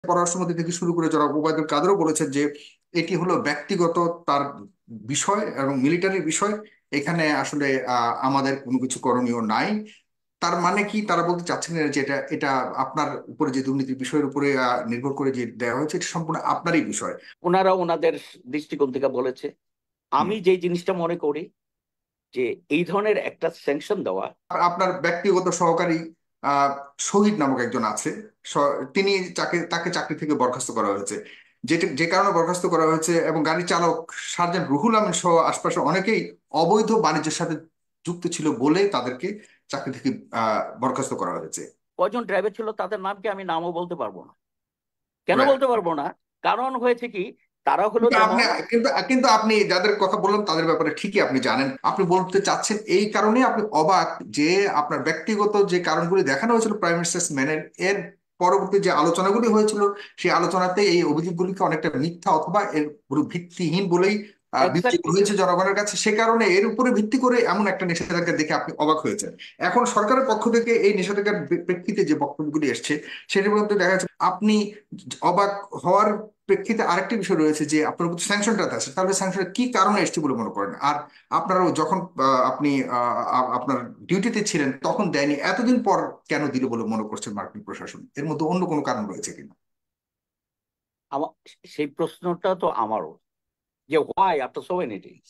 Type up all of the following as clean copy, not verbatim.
পররাষ্ট্রমন্ত্রী থেকে শুরু করে জনাব ওবায়দুল কাদেরও বলেছেন যে এটি হলো ব্যক্তিগত তার বিষয় এবং মিলিটারি বিষয়। এখানে আসলে আমাদের কোনো কিছু করণীয় নাই। তার মানে কি তারা বলতে চাচ্ছেন যে এটা এটা আপনার উপরে যে দুর্নীতির বিষয়ের উপরে নির্ভর করে যে দেওয়া হয়েছে এটা সম্পূর্ণ আপনারই বিষয়? ওনারা ওনাদের দৃষ্টিকোণ থেকে বলেছে। হুম। আমি যে জিনিসটা মনে করি যে এই ধরনের একটা স্যাংশন দেওয়া। আপনার ব্যক্তিগত সহকারী আহ শহীদ নামক একজন আছে। তিনি তাকে চাকরি থেকে বরখাস্ত করা হয়েছে। যে কারণে বরখাস্ত করা হয়েছে, এবং গাড়ি চালক সার্জেন্ট রুহুল আমিন সহ আশপাশে অনেকেই অবৈধ বাণিজ্যের সাথে যুক্ত ছিল বলে তাদেরকে চাকরি থেকে বরখাস্ত করা হয়েছে। কয়জন ড্রাইভার ছিল তাদের নামকে আমি নামও বলতে পারবো না। কেন Right. বলতে পারবো না? কারণ হয়েছে কি, তারা হলো কিন্তু আপনি যেমন। কিন্তু কিন্তু আপনি যাদের কথা বললেন তাদের ব্যাপারে ঠিকই আপনি জানেন। আপনি বলতে চাচ্ছেন এই কারণে আপনি অবাক যে আপনার ব্যক্তিগত যে কারণগুলি দেখানো হয়েছিল প্রাইম মিনিস্টার ম্যানের এর পরবর্তী যে আলোচনাগুলি হয়েছিল, সেই আলোচনাতে এই অভিযোগগুলিকে অনেকটা মিথ্যা অথবা এর পুরো ভিত্তিহীন বলেই বিবেচিত এক্স্যাক্টলি। হয়েছে জনগণের কাছে। সে কারণে এর উপরে ভিত্তি করে এমন একটা নিষেধাজ্ঞা দেখে আপনি অবাক হয়েছেন। এখন সরকারের পক্ষ থেকে এই নিষেধাজ্ঞার প্রেক্ষিতে যে বক্তব্যগুলি এসছে সেটির মধ্যে দেখা যাচ্ছে আপনি অবাক হওয়ার প্রেক্ষিতে আরেকটি বিষয় রয়েছে যে আপনার উপর স্যাংশনটা আছে, তাহলে স্যাংশনটা কি কারণে এসেছে বলে মনে করেন? আর আপনারও যখন আপনি আপনার ডিউটিতে ছিলেন তখন দেয়নি, এতদিন পর কেন দিল বলে মনে করছেন মার্কিন প্রশাসন? এর মধ্যে অন্য কোনো কারণ রয়েছে কিনা? আমার সেই প্রশ্নটা তো আমারও, যে why after so many days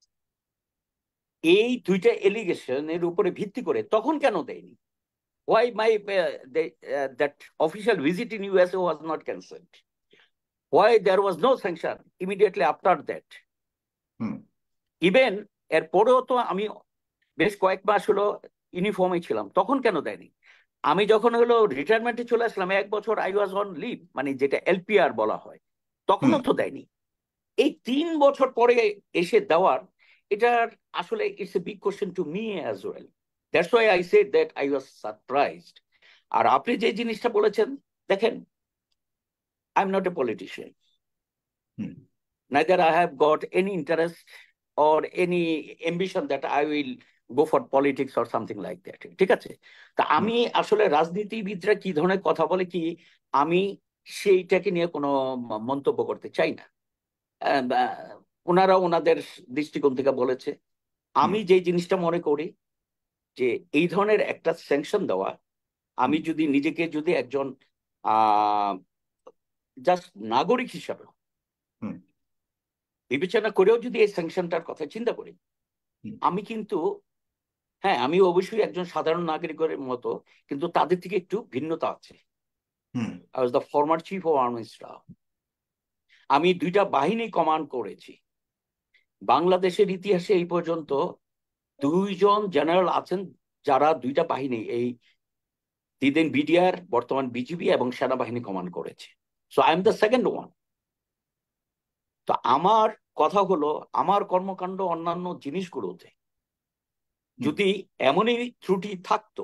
এই দুইটা এলিগেশন এর উপরে ভিত্তি করে তখন কেন দেয়নি? Why my that official visit in USA was not cancelled? Why there was no sanction immediately after that? Hmm. Even এর পরেও তো আমি বেশ কয়েক মাস হলো ইউনিফর্মে ছিলাম, তখন কেন দেয়নি? আমি যখন হলো রিটায়ারমেন্টে চলে আসলাম, 1 বছর আই ওয়াজ অন লিভ, মানে যেটা এলপিআর বলা হয়, হুম। তখনও তো দেয়নি। এই 3 বছর পরে এসে দেওয়ার, এটার আসলে it's a big question to me as well. That's why I said that I was surprised. আর আপনি যে জিনিসটা বলেছেন, দেখেন, I am not a politician, hmm. neither I have got any interest or any ambition that I will go for politics or something like that, ঠিক আছে? তা হুম। আমি আসলে রাজনীতিবিদরা কি ধরনের কথা বলে কি, আমি সেইটাকে নিয়ে কোনো মন্তব্য করতে চাই না। ওনারা ওনাদের দৃষ্টিকোণ থেকে বলেছে। হুম। আমি যে জিনিসটা মনে করি যে এই ধরনের একটা স্যাংশন দেওয়া, আমি হুম। যদি নিজেকে যদি একজন আহ জাস্ট নাগরিক হিসাবে হুম। বিবেচনা করেও যদি এই স্যাংশনটার কথা চিন্তা করি, হুম। আমি কিন্তু, হ্যাঁ, আমি অবশ্যই একজন সাধারণ নাগরিকের মতো, কিন্তু তাদের থেকে একটু ভিন্নতা আছে। Hmm. I was the former chief of army staff. আমি 2টা বাহিনী কমান্ড করেছি। বাংলাদেশের ইতিহাসে এই পর্যন্ত 2জন জেনারেল আছেন যারা 2টা বাহিনী, এই দিদেন বিডিআর বর্তমান বিজিবি এবং সেনাবাহিনী কমান্ড করেছে। So I am the second one. তো আমার কথা হলো, আমার কর্মকাণ্ড অন্যান্য জিনিসগুলোতে হুম। যদি এমনই ত্রুটি থাকতো,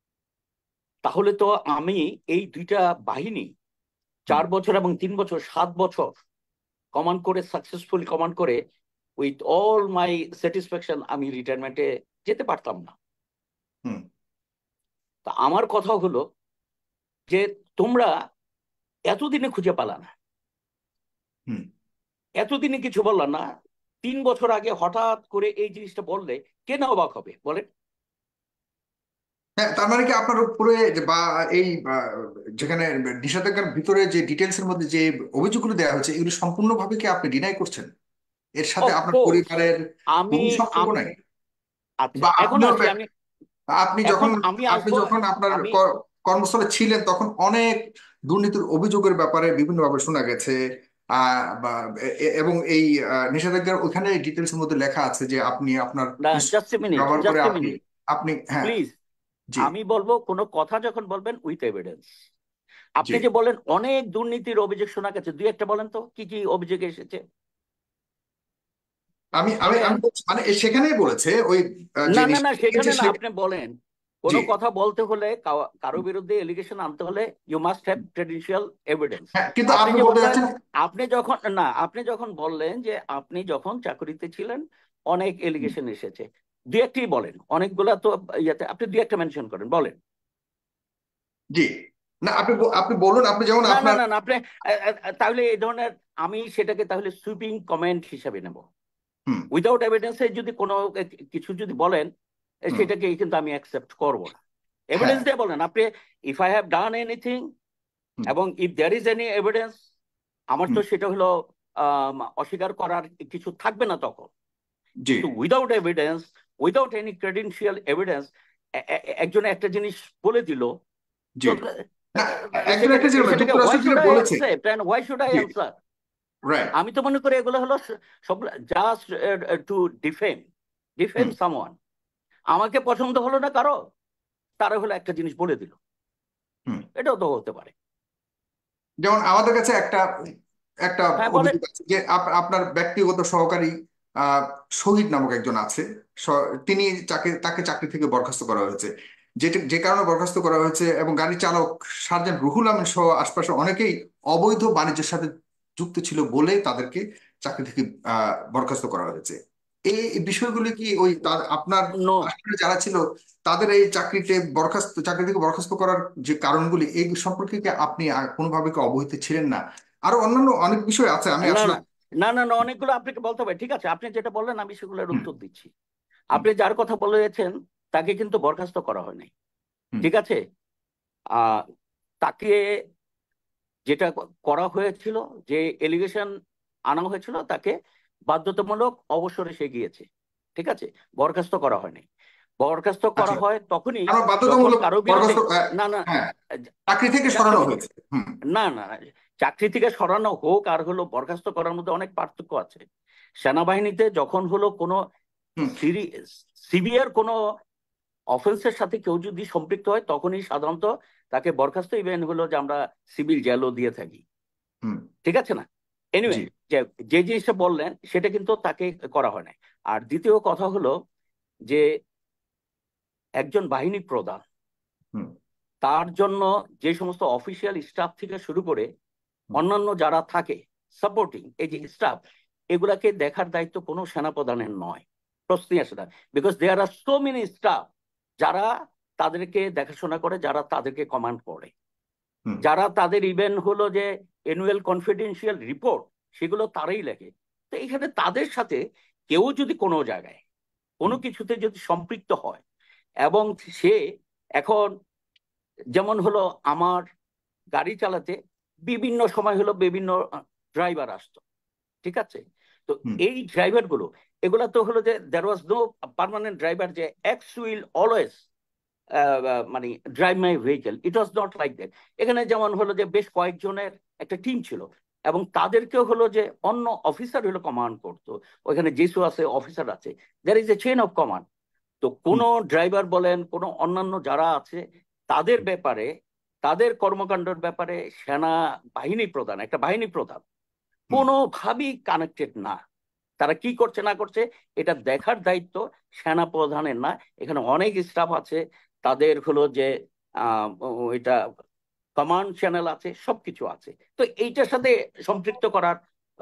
তাহলে তো আমি এই 2টা বাহিনী হুম। 4 বছর এবং 3 বছর, 7 বছর কমান্ড করে, সাকসেসফুলি কমান্ড করে, উইথ অল মাই স্যাটিসফ্যাকশন আমি রিটায়ারমেন্টে যেতে পারতাম না। হুম। তা আমার কথা হলো যে তোমরা এতদিনে খুঁজে পালা না, হুম। এতদিনে কিছু বললা না, 3 বছর আগে হঠাৎ করে এই জিনিসটা বললে কে না অবাক হবে বলেন? হ্যাঁ, তার মানে কি আপনার উপরে বা এই যেখানে নিষেধাজ্ঞার ভিতরে যে ডিটেলস এর মধ্যে যে অভিযোগগুলো দেওয়া হয়েছে এগুলো সম্পূর্ণভাবে কি আপনি ডিনাই করছেন? এর সাথে আপনার অফকোর্স। পরিবারের আমি কোনো সম্পর্ক আম- নাই? আচ্ছা, বা এখন আপনিও আসি আমি। আপনি এখন যখন আমি আপনি আসবো। যখন আপনার আমি কর্মস্থলে ছিলেন তখন অনেক দুর্নীতির অভিযোগের ব্যাপারে বিভিন্নভাবে শোনা গেছে। এবং এই নিষেধাজ্ঞার ওইখানে ডিটেলস এর মধ্যে লেখা আছে যে আপনি আপনার না, পিস্তল জাস্ট এ মিনিট, ব্যবহার করে জাস্ট এ আপনি মিনিট, আপনি হ্যাঁ। প্লিজ। জি। আমি বলবো, কোনো কথা যখন বলবেন উইথ এভিডেন্স। জি। আপনি যে বলেন অনেক দুর্নীতির অভিযোগ শোনা গেছে, 2-1টা বলেন তো কি কি অভিযোগ এসেছে। আমি আমি বলেন। আমি মানে সেখানেই বলেছে ওই যে না না না, নিষেধাজ্ঞা সেখানে না, আপনি বলেন। জি। কোনো কথা বলতে হলে, কারো বিরুদ্ধে এলিগেশন আনতে হলে you must have credential evidence. হ্যাঁ, কিন্তু আপনি আপনি যে বলতে বললেন, যাচ্ছেন। আপনি যখন বললেন যে আপনি যখন চাকরিতে ছিলেন অনেক এলিগেশন এসেছে, 2-1টি বলেন। অনেকগুলা তো ইয়েতে আপনি 2-1টা মেনশন করেন, বলেন। জি। না, আপনি বলুন, আপনি যেমন না না আপনার। না না, আপনি তাহলে এই ধরনের, আমি সেটাকে তাহলে সুইপিং কমেন্ট হিসাবে নেব। হুম। উইদাউট এভিডেন্সে যদি কোনো কিছু যদি বলেন, হুম। সেটাকে কিন্তু আমি অ্যাকসেপ্ট করব না। হ্যাঁ। এভিডেন্স দিয়ে বলেন আপনি, if I have done anything, hmm. এবং if there is any evidence, আমার হুম। তো সেটা হলো অস্বীকার করার কিছু থাকবে না তখন। জি। কিন্তু without evidence, without any credential evidence, একজন একটা জিনিস বলে দিল, জি। তো না, একজন সেটাকে একটা ছিল না, সেটাকে যুক্তরাষ্ট্র হোয়াই থেকে শুড আই বলেছে। Accept and why should I জি। অ্যান্সার? রাইট। আমি তো মনে করি এগুলো হলো সব just to defame, defame hmm. Someone. আমাকে পছন্দ হলো না কারো, তারা হলো একটা জিনিস বলে দিল, হুম। এটাও তো হতে পারে। যেমন আমাদের কাছে একটা একটা হ্যাঁ বলেন। অভিযোগ আছে যে আপনার ব্যক্তিগত সহকারী আহ, শহীদ নামক একজন আছে। তিনি তাকে চাকরি থেকে বরখাস্ত করা হয়েছে। যে কারণে বরখাস্ত করা হয়েছে, এবং গাড়ি চালক সার্জেন্ট রুহুল আমিন সহ আশপাশে অনেকেই অবৈধ বাণিজ্যের সাথে যুক্ত ছিল বলে তাদেরকে চাকরি থেকে বরখাস্ত করা হয়েছে। এই বিষয়গুলি কি ওই আপনার নো, আশপাশে যারা ছিল তাদের এই চাকরি থেকে বরখাস্ত করার যে কারণগুলি এই সম্পর্কে কি আপনি কোনোভাবে কি অবহিত ছিলেন না? আরো অন্যান্য অনেক বিষয় আছে, আমি না আসলে। না না না না, অনেকগুলো আপনাকে বলতে হবে। ঠিক আছে, আপনি যেটা বললেন আমি সেগুলোর হুম। উত্তর দিচ্ছি। হুম। আপনি যার কথা বলেছেন তাকে কিন্তু বরখাস্ত করা হয়নি। হুম। ঠিক আছে, আহ তাকে যেটা করা হয়েছিল, যে এলিগেশন আনা হয়েছিল, তাকে বাধ্যতামূলক অবসরে সে গিয়েছে। ঠিক আছে, বরখাস্ত করা হয়নি। বরখাস্ত করা আচ্ছা, হয় তখনই আমার যখন বাধ্যতামূলক কারো বিরুদ্ধে, বরখাস্ত না না, হ্যাঁ, চাকরি থেকে জাস্ট, সরানো হয়েছে। হুম। না না, চাকরি থেকে সরানো হোক আর হলো বরখাস্ত করার মধ্যে অনেক পার্থক্য আছে। সেনাবাহিনীতে যখন হলো কোনো হুম। সিভিয়ার কোনো অফেন্সের সাথে কেউ যদি সম্পৃক্ত হয়, তখনই সাধারণত তাকে বরখাস্ত, ইভেন হলো যে আমরা সিভিল জেলও দিয়ে থাকি। হুম। ঠিক আছে না? এনিওয়ে, জি। যে যে জিনিসটা বললেন সেটা কিন্তু তাকে করা হয় নাই। আর দ্বিতীয় কথা হলো যে একজন বাহিনী প্রধান, হুম। তার জন্য যে সমস্ত অফিসিয়াল স্টাফ থেকে শুরু করে হুম। অন্যান্য যারা থাকে সাপোর্টিং এই যে স্টাফ, এগুলাকে দেখার দায়িত্ব কোনো সেনাপ্রধানের নয়। প্রশ্নই আসে না, because there are so many staff যারা তাদেরকে দেখাশোনা করে, যারা তাদেরকে কমান্ড করে, হুম। যারা তাদের ইভেন হলো যে অ্যানুয়াল কনফিডেন্সিয়াল রিপোর্ট, সেগুলো তারাই লেখে। তো এখানে তাদের সাথে কেউ যদি কোনো জায়গায় কোনো হুম। কিছুতে যদি সম্পৃক্ত হয়, এবং সে এখন, যেমন হলো আমার গাড়ি চালাতে বিভিন্ন সময় হলো বিভিন্ন ড্রাইভার আসতো। ঠিক আছে, তো হুম। এই ড্রাইভার গুলো, এগুলা তো হলো যে there was no permanent driver যে এক্স উইল অলওয়েজ মানে drive my vehicle, it was not like that. এখানে যেমন হলো যে বেশ কয়েকজনের একটা টিম ছিল, এবং তাদেরকেও হলো যে অন্য অফিসার হলো কমান্ড করতো। ওইখানে যেসু আছে, অফিসার আছে, there is a chain of command. তো হুম। কোনো ড্রাইভার বলেন, কোনো অন্যান্য যারা আছে, তাদের ব্যাপারে, তাদের কর্মকাণ্ডের ব্যাপারে সেনা বাহিনী প্রধান, একটা বাহিনী প্রধান হুম। কোনোভাবেই কানেক্টেড না। তারা কি করছে না করছে এটা দেখার দায়িত্ব সেনা প্রধানের না। এখানে অনেক স্টাফ আছে, তাদের হলো যে এটা কমান্ড চ্যানেল আছে, সবকিছু আছে। তো এইটার সাথে সম্পৃক্ত করার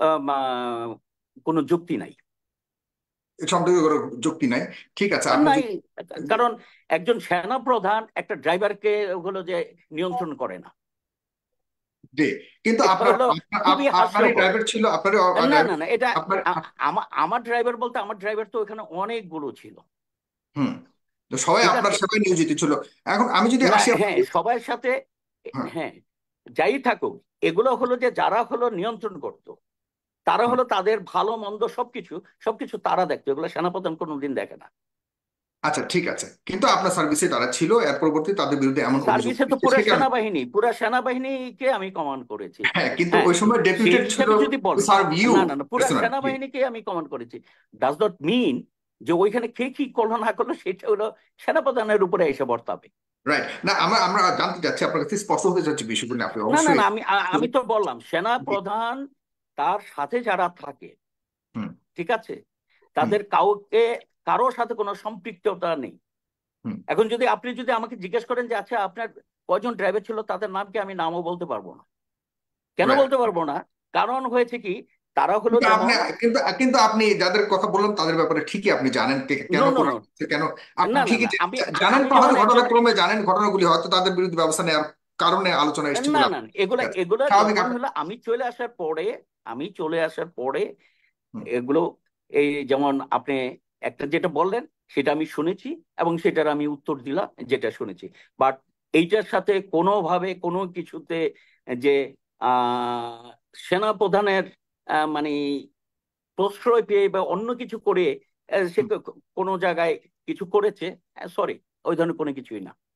কোনো যুক্তি নাই। সম্পর্কে কোনো যুক্তি নাই। ঠিক আছে, আপনি নাই, যদি। কারণ একজন সেনা প্রধান একটা ড্রাইভারকে হলো যে নিয়ন্ত্রণ করে না। জি। কিন্তু এটা আপনার হলো খুবই আপনারই হাস্যকর। ড্রাইভার ছিল, আপনারই না না ড্রাইভার না, এটা আপনার। আমার ড্রাইভার বলতে, আমার ড্রাইভার তো এখানে অনেকগুলো ছিল। হুম। তো সবাই ঠিক আপনার আছে, সেবায় নিয়োজিত ছিল। এখন আমি যদি না আসি হ্যাঁ, সবার সাথে, হ্যাঁ। হ্যাঁ, যাই থাকুক, এগুলো হলো যে যারা হলো নিয়ন্ত্রণ করতো, তারা হুম। হলো তাদের ভালো মন্দ সবকিছু সবকিছু তারা দেখতো, এগুলো সেনাপ্রধান কোনোদিন দেখে না। আচ্ছা, ঠিক আছে, কিন্তু আপনার সার্ভিসে তারা ছিল, এর পরবর্তী তাদের বিরুদ্ধে এমন অভিযোগ সার্ভিসে তো হয়েছে পুরা সে কারণে। সেনাবাহিনী, পুরা সেনাবাহিনীকে আমি কমান্ড করেছি। হ্যাঁ, কিন্তু হ্যাঁ, ওই সময় সেই ডেপুটেড ছিল হিসাবে যদি টু বলেন, সার্ভ ইউ। না না না, পুরা পার্সোনালি। সেনাবাহিনীকে আমি কমান্ড করেছি, ডাজ নট মিন যে ওইখানে কে কি করলো না করলো সেটা হলো সেনাপ্রধানের উপরে এসে বর্তাবে। রাইট। না, আমরা আমরা জানতে চাচ্ছি, আপনার কাছে স্পষ্ট হতে চাচ্ছি বিষয়গুলো আপনি না না অবশ্যই। না, আমি তো বললাম সেনা প্রধান, তার সাথে যারা থাকে, হুম। ঠিক আছে, হুম। তাদের কাউকে, কারোর সাথে কোনো সম্পৃক্ততা নেই। হুম। এখন যদি আপনি যদি আমাকে জিজ্ঞেস করেন যে আচ্ছা আপনার কয়জন ড্রাইভার ছিল, তাদের নাম কি, আমি নামও বলতে পারবো না। কেন রাইট। বলতে পারবো না? কারণ হয়েছে কি, তারা হলো কিন্তু আপনি যেমন, কিন্তু আপনি যাদের কথা বললেন তাদের ব্যাপারে ঠিকই আপনি জানেন কেন নো নো করা নো, হচ্ছে, কেন। আপনি না না ঠিকই না, আমি জানেন, আমি তো যেমন হয়তো একজন, ঘটনাক্রমে জানেন ঘটনাগুলি, হয়তো তাদের বিরুদ্ধে ব্যবস্থা নেওয়ার কারণে আলোচনা এসেছে না বলে না, এগুলা এগুলা স্বাভাবিক যখন হলো আমি চলে আসার পরে হুম, এগুলো, এই যেমন আপনি একটা যেটা বললেন সেটা আমি শুনেছি এবং সেটার আমি উত্তর দিলাম যেটা শুনেছি। বাট এইটার সাথে কোনোভাবে কোনো কিছুতে যে আহ সেনা প্রধানের মানে প্রশ্রয় পেয়ে বা অন্য কিছু করে সে হুম। কোনো জায়গায় কিছু করেছে, সরি, ওই ধরনের কোনো কিছুই না।